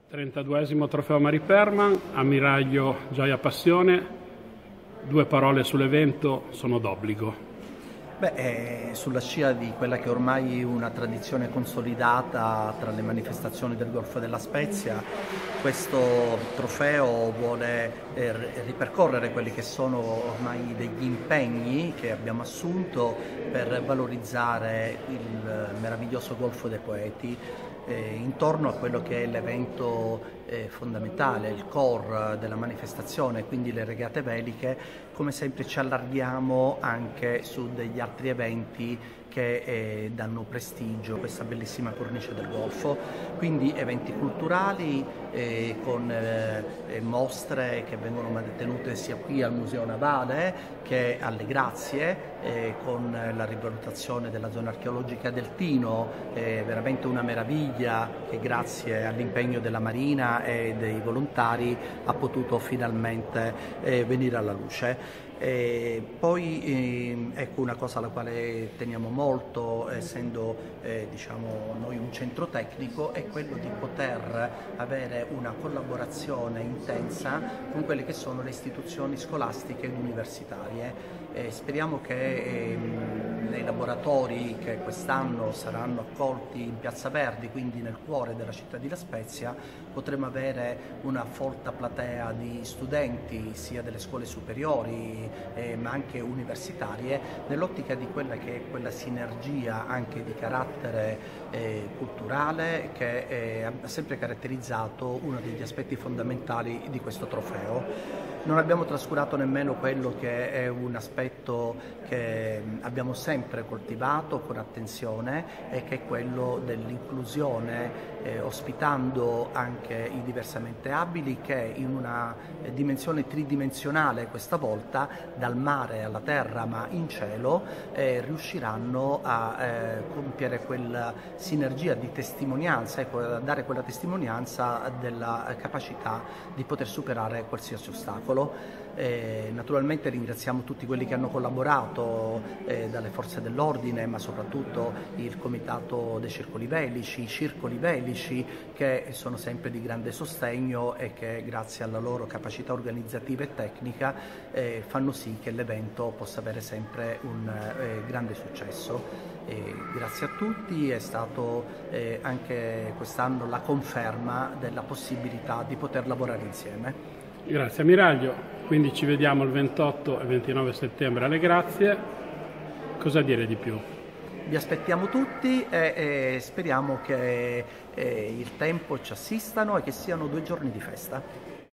32esimo trofeo Mari Perman, ammiraglio Gioia Passione, due parole sull'evento sono d'obbligo. Sulla scia di quella che ormai è una tradizione consolidata tra le manifestazioni del Golfo della Spezia, questo trofeo vuole ripercorrere quelli che sono ormai degli impegni che abbiamo assunto per valorizzare il meraviglioso Golfo dei Poeti, intorno a quello che è l'evento fondamentale, il core della manifestazione, quindi le regate veliche. Come sempre ci allarghiamo anche su degli altri eventi che danno prestigio a questa bellissima cornice del Golfo, quindi eventi culturali con mostre che vengono mantenute sia qui al Museo Navale che alle Grazie, con la rivalutazione della zona archeologica del Tino, veramente una meraviglia che grazie all'impegno della Marina e dei volontari ha potuto finalmente venire alla luce. Poi ecco, una cosa alla quale teniamo molto, essendo diciamo noi un centro tecnico, è quello di poter avere una collaborazione intensa con quelle che sono le istituzioni scolastiche ed universitarie. Speriamo che nei laboratori che quest'anno saranno accolti in Piazza Verdi, quindi nel cuore della città di La Spezia, potremo avere una folta platea di studenti sia delle scuole superiori ma anche universitarie, nell'ottica di quella che è quella sinergia anche di carattere culturale che ha sempre caratterizzato uno degli aspetti fondamentali di questo trofeo. Non abbiamo trascurato nemmeno quello che è un aspetto che abbiamo sempre coltivato con attenzione, e che è quello dell'inclusione, ospitando anche i diversamente abili che in una dimensione tridimensionale questa volta, dal mare alla terra ma in cielo, riusciranno a compiere quella sinergia di testimonianza, ecco, a dare quella testimonianza della capacità di poter superare qualsiasi ostacolo. Naturalmente ringraziamo tutti quelli che hanno collaborato, dalle forze dell'ordine, ma soprattutto il Comitato dei Circoli Velici, i Circoli Velici, che sono sempre di grande sostegno e che grazie alla loro capacità organizzativa e tecnica fanno sì che l'evento possa avere sempre un grande successo. Grazie a tutti, è stato anche quest'anno la conferma della possibilità di poter lavorare insieme. Grazie ammiraglio, quindi ci vediamo il 28 e 29 settembre alle Grazie. Cosa dire di più? Vi aspettiamo tutti e speriamo che il tempo ci assistano e che siano 2 giorni di festa.